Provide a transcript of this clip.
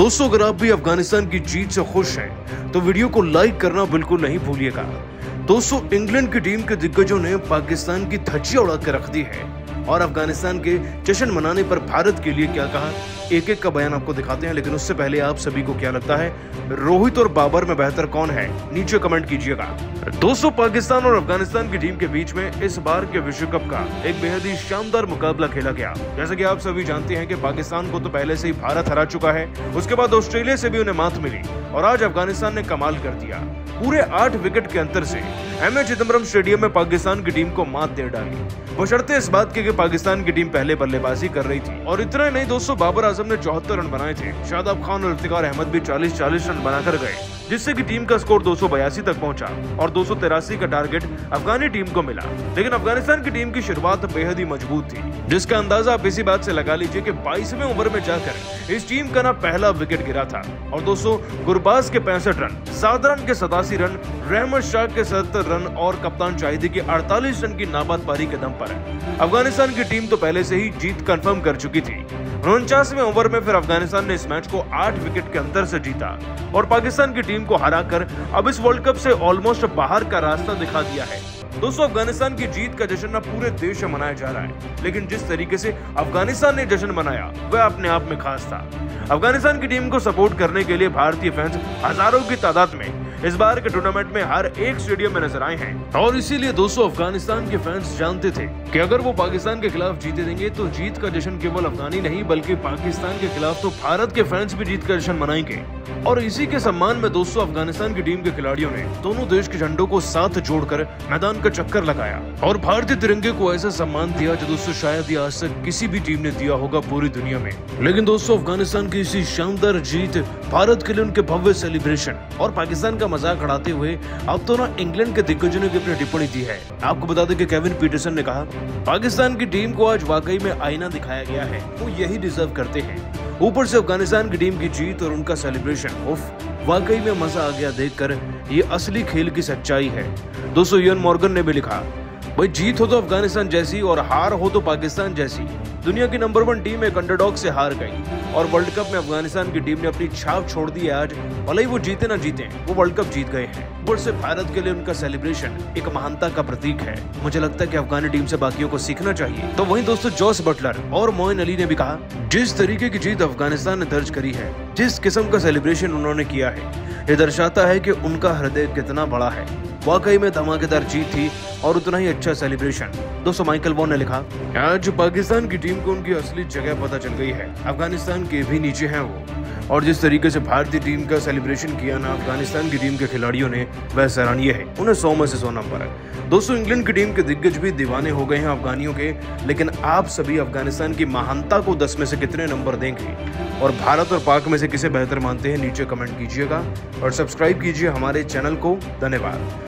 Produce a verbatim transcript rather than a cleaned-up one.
दोस्तों, अगर आप भी अफगानिस्तान की जीत से खुश हैं तो वीडियो को लाइक करना बिल्कुल नहीं भूलिएगा। दोस्तों, इंग्लैंड की टीम के दिग्गजों ने पाकिस्तान की धज्जियां उड़ा के रख दी है और अफगानिस्तान के जश्न मनाने पर भारत के लिए क्या कहा, एक एक का बयान आपको दिखाते हैं। लेकिन उससे पहले आप सभी को क्या लगता है, रोहित और बाबर में बेहतर कौन है, नीचे कमेंट कीजिएगा। दोस्तों, पाकिस्तान और अफगानिस्तान की टीम के बीच में इस बार के विश्व कप का एक बेहद ही शानदार मुकाबला खेला गया। जैसे कि आप सभी जानते हैं कि पाकिस्तान को तो पहले से ही भारत हरा चुका है, उसके बाद ऑस्ट्रेलिया से भी उन्हें मात मिली और आज अफगानिस्तान ने कमाल कर दिया। पूरे आठ विकेट के अंतर से एम ए चिदम्बरम स्टेडियम में पाकिस्तान की टीम को मात दे डाली, बशर्ते इस बात के कि पाकिस्तान की टीम पहले बल्लेबाजी कर रही थी। और इतना नहीं दोस्तों, बाबर आजम ने चौहत्तर रन बनाए थे, शादाब खान और इफ्तिकार अहमद भी चालीस चालीस रन बनाकर गए, जिससे कि टीम का स्कोर दो सौ बयासी तक पहुंचा और दो सौ तिरासी का टारगेट अफगानी टीम को मिला। लेकिन अफगानिस्तान की टीम की शुरुआत बेहद ही मजबूत थी, जिसका अंदाजा आप इसी बात से लगा लीजिए कि बाईसवें ओवर में जाकर इस टीम का ना पहला विकेट गिरा था। और दोस्तों, गुरबाज के पैंसठ रन, सादरन के सतासी रन, रहमत शाह के सत्तर रन और कप्तान शाहिदी के अड़तालीस रन की नाबाद पारी के दम पर अफगानिस्तान की टीम तो पहले से ही जीत कंफर्म कर चुकी थी। उनचासवें ओवर में फिर अफगानिस्तान ने इस मैच को आठ विकेट के अंतर से जीता और पाकिस्तान की टीम को हराकर अब इस वर्ल्ड कप से ऑलमोस्ट बाहर का रास्ता दिखा दिया है। दोस्तों, अफगानिस्तान की जीत का जश्न पूरे देश में मनाया जा रहा है, लेकिन जिस तरीके से अफगानिस्तान ने जश्न मनाया वह अपने आप में खास था। अफगानिस्तान की टीम को सपोर्ट करने के लिए भारतीय फैंस हजारों की तादाद में इस बार के टूर्नामेंट में हर एक स्टेडियम में नजर आए हैं और इसीलिए दोस्तों अफगानिस्तान के फैंस जानते थे कि अगर वो पाकिस्तान के खिलाफ जीते देंगे तो जीत का जश्न केवल अफगानी नहीं बल्कि पाकिस्तान के खिलाफ तो भारत के फैंस भी जीत का जश्न मनाएंगे। और इसी के सम्मान में दोस्तों अफगानिस्तान की टीम के खिलाड़ियों ने दोनों देश के झंडों को साथ जोड़कर मैदान का चक्कर लगाया और भारतीय तिरंगे को ऐसा सम्मान दिया जो दोस्तों शायद ही आज तक किसी भी टीम ने दिया होगा पूरी दुनिया में। लेकिन दोस्तों, अफगानिस्तान की इसी शानदार जीत, भारत के लिए उनके भव्य सेलिब्रेशन और पाकिस्तान का मजाक उड़ाते हुए अब तो ना इंग्लैंड के दिग्गजों ने भी अपनी टिप्पणी दी है। आपको बता दें कि केविन पीटरसन ने कहा, पाकिस्तान की टीम को आज वाकई में आईना दिखाया गया है, वो यही डिजर्व करते हैं। ऊपर से अफगानिस्तान की टीम की जीत और उनका सेलिब्रेशन, उफ, वाकई में मजा आ गया देखकर, ये असली खेल की सच्चाई है। दोस्तों, इयन मॉर्गन ने भी लिखा, भाई जीत हो तो अफगानिस्तान जैसी और हार हो तो पाकिस्तान जैसी। दुनिया की नंबर वन टीम एक अंडरडॉग से हार गई और वर्ल्ड कप में अफगानिस्तान की टीम ने अपनी छाप छोड़ दी है। आज भले ही वो जीते ना जीते, वो वर्ल्ड कप जीत गए हैं। ऊपर से भारत के लिए उनका सेलिब्रेशन एक महानता का प्रतीक है। मुझे लगता है कि अफगानी टीम से बाकियों को सीखना चाहिए। तो वहीं दोस्तों, जॉस बटलर और मोइन अली ने भी कहा, जिस तरीके की जीत अफगानिस्तान ने दर्ज करी है, जिस किस्म का सेलिब्रेशन उन्होंने किया है, ये दर्शाता है कि उनका हृदय कितना बड़ा है। वाकई में धमाकेदार जीत थी और उतना ही अच्छा सेलिब्रेशन। दोस्तों, माइकल वॉन ने लिखा, आज पाकिस्तान की टीम को उनकी असली जगह पता चल गई है, अफगानिस्तान के भी नीचे हैं वो। और जिस तरीके से भारतीय टीम का सेलिब्रेशन किया ना अफगानिस्तान की टीम के खिलाड़ियों ने, वह सराहनीय है। उन्हें सौ में से सौ नंबर है। दोस्तों, इंग्लैंड की टीम के दिग्गज भी दीवाने हो गए हैं अफगानियों के, लेकिन आप सभी अफगानिस्तान की महानता को दस में से कितने नंबर देंगे और भारत और पाक में से किसे बेहतर मानते हैं, नीचे कमेंट कीजिएगा और सब्सक्राइब कीजिए हमारे चैनल को। धन्यवाद।